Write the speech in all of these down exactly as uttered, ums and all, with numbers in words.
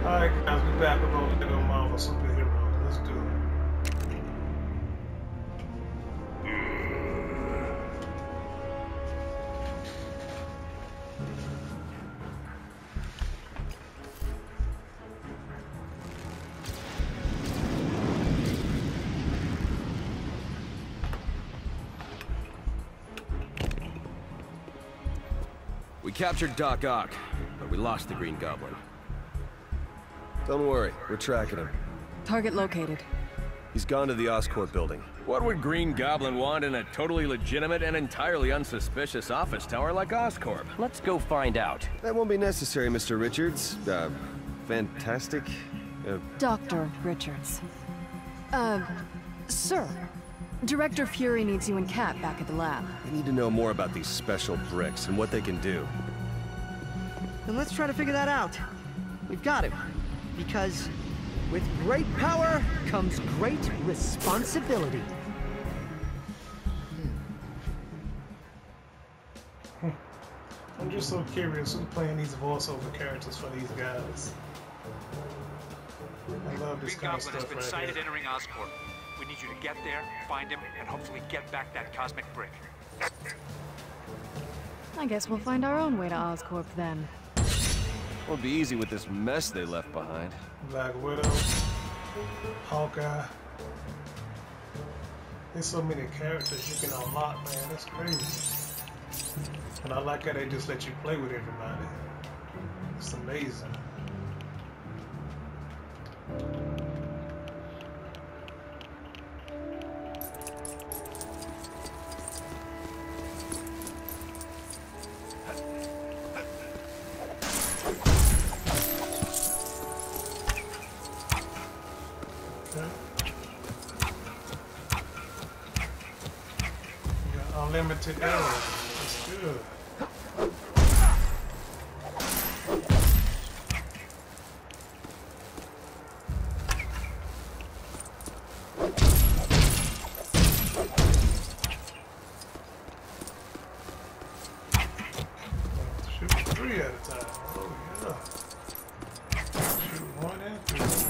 Alright guys, we back with more Lego Marvel Superheroes. Let's do it. We captured Doc Ock, but we lost the Green Goblin. Don't worry, we're tracking him. Target located. He's gone to the Oscorp building. What would Green Goblin want in a totally legitimate and entirely unsuspicious office tower like Oscorp? Let's go find out. That won't be necessary, Mister Richards. Uh, fantastic. Uh, Doctor Richards. Uh, sir. Director Fury needs you and Cat back at the lab. we need to know more about these special bricks and what they can do. Then let's try to figure that out. We've got to. Because with great power comes great responsibility. I'm just so curious who's playing these voiceover characters for these guys. I love this Green kind of Goblin has stuff been right sighted here. entering Oscorp. We need you to get there, find him, and hopefully get back that cosmic brick. I guess we'll find our own way to Oscorp then. Won't be easy with this mess they left behind. Black Widow, Hawkeye. There's so many characters you can unlock, man. That's crazy. And I like how they just let you play with everybody. It's amazing. Unlimited arrows. That's good. Shoot three at a time. Oh yeah. Shoot one and three.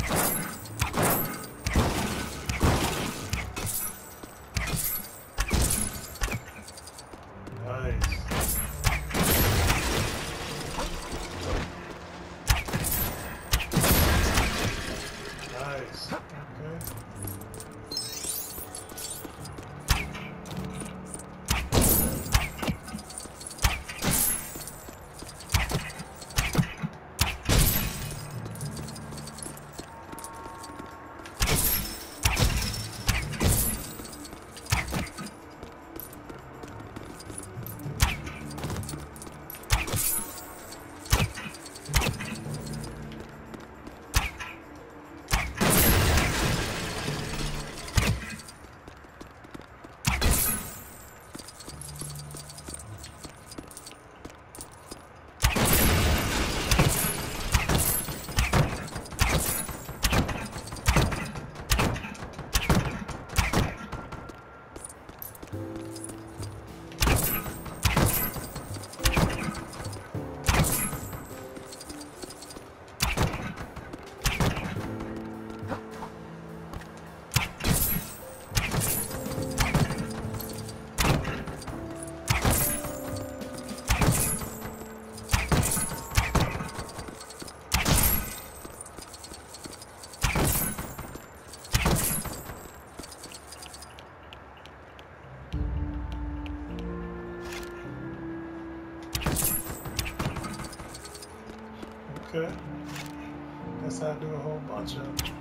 Okay. Guess I do a whole bunch of them.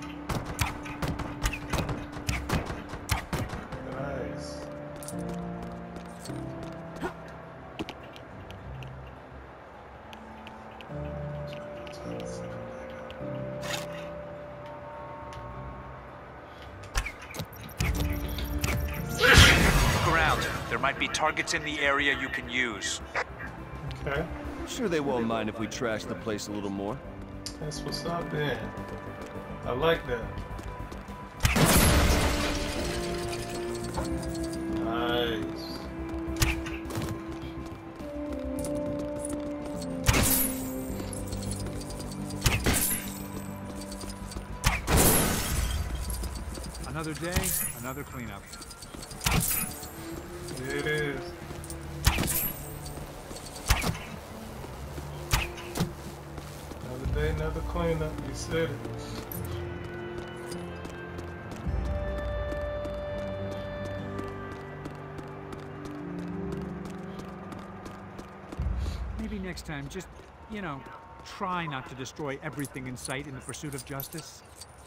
Nice. Look around. There might be targets in the area you can use. Okay. I'm sure they won't mind if we trash the place a little more. That's what's up then. I like that. Nice. Another day, another cleanup. It is. Another day, another cleanup. You said it. Maybe next time, just, you know, try not to destroy everything in sight in the pursuit of justice.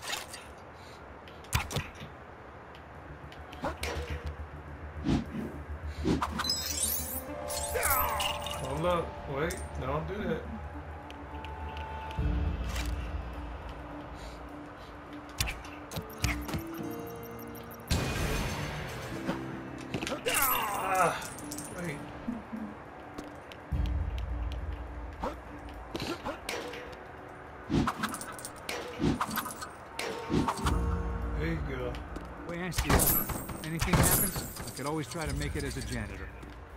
Hold up. Wait. Don't do that. Ah. Wait. There you go. Wait, I see it. Anything happens, I could always try to make it as a janitor.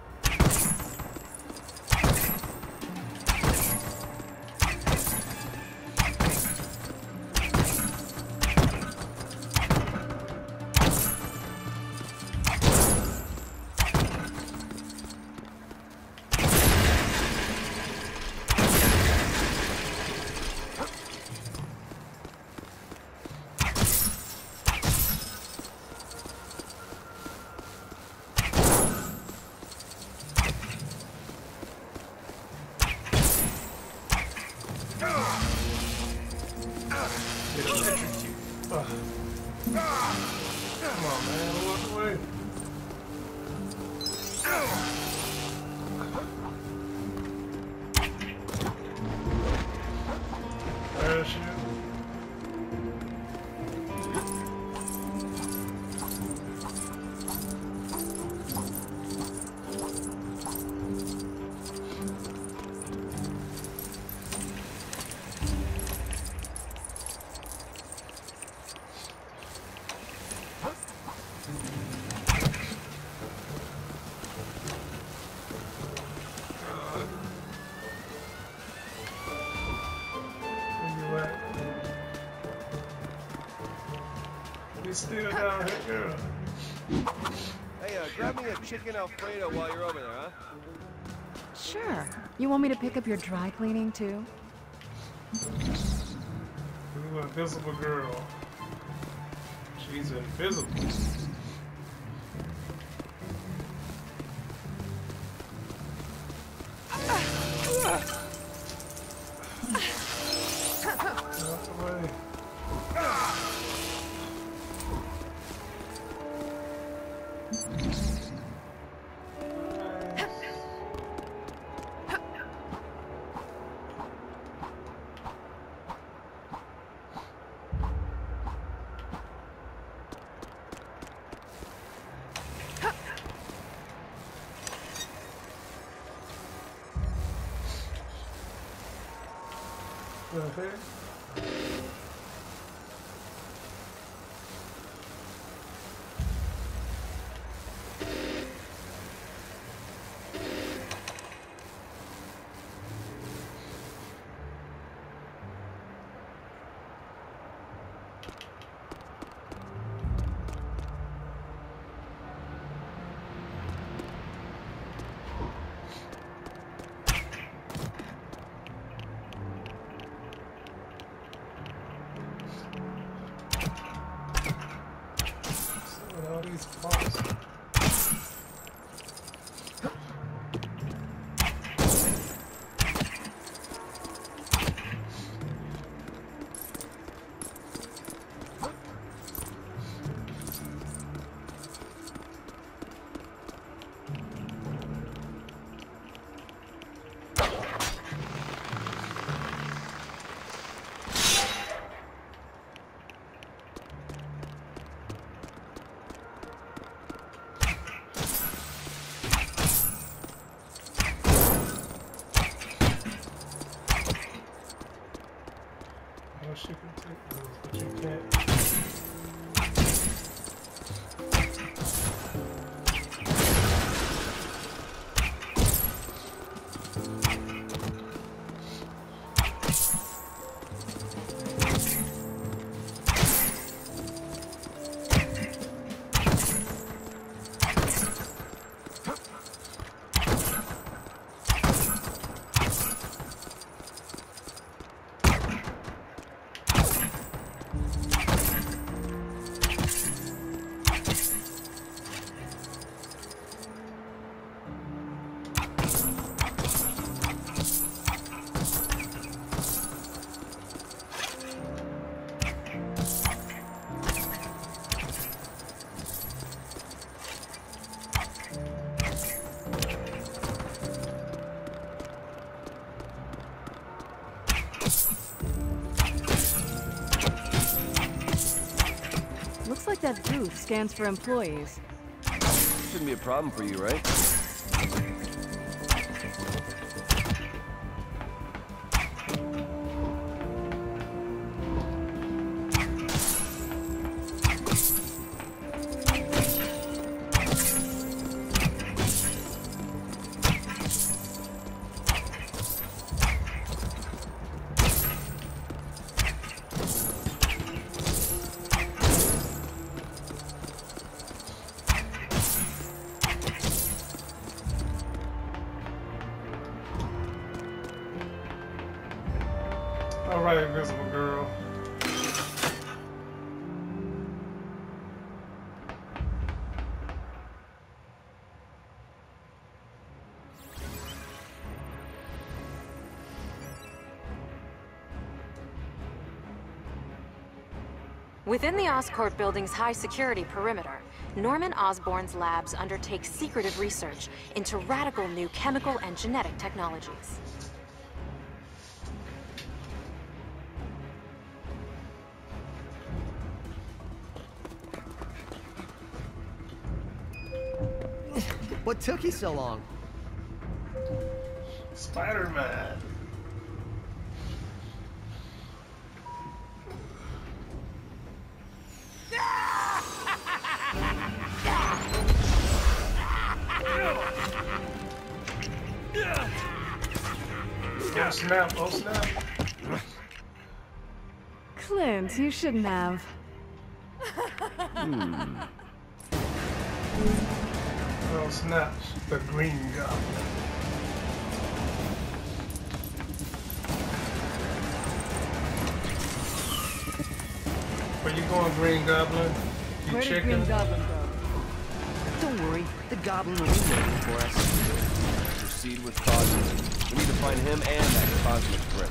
Come on, man, walk away. Parachute. Still down here, girl. Hey, uh, grab me a chicken Alfredo while you're over there, huh? Sure. You want me to pick up your dry cleaning, too? Ooh, invisible girl. She's invisible. Walk away. Okay. that booth scans for employees. Shouldn't be a problem for you, right? All right, Invisible Girl. Within the Oscorp building's high-security perimeter, Norman Osborn's labs undertake secretive research into radical new chemical and genetic technologies. What took you so long? Spider-Man. Oh snap, oh snap. Clint, you shouldn't have. Hmm. Oh snap, the Green Goblin. Where you going, Green Goblin? You Where did chicken? Green Goblin go? Don't worry, the goblin will be waiting for us. Proceed with caution. We need to find him and that cosmic threat.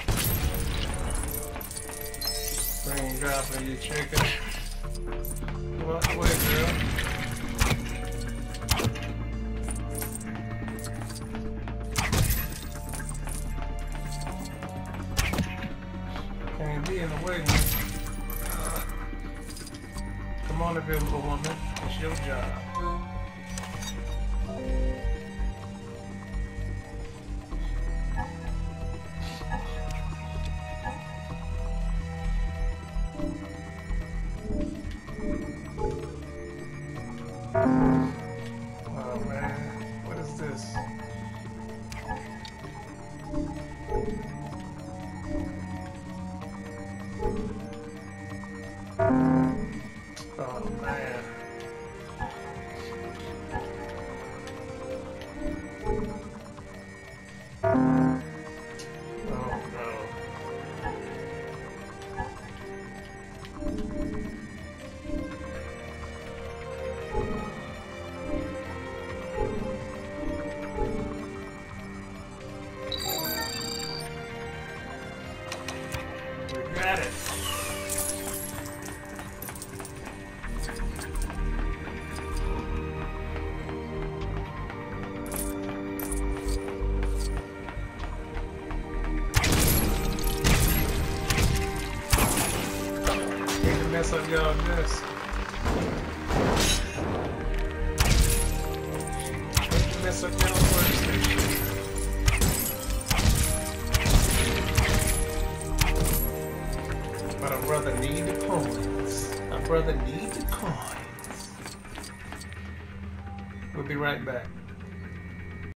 Green Goblin, you chicken. Go out the way, girl. Can't be in the way. Uh, come on, Invisible Woman. It's your job. Oh man, what is this? Oh man. Oh no. We got it. Hate to mess up y'all this. Hate to mess up y'all workstation. But a brother need the coins. A brother need the coins. We'll be right back.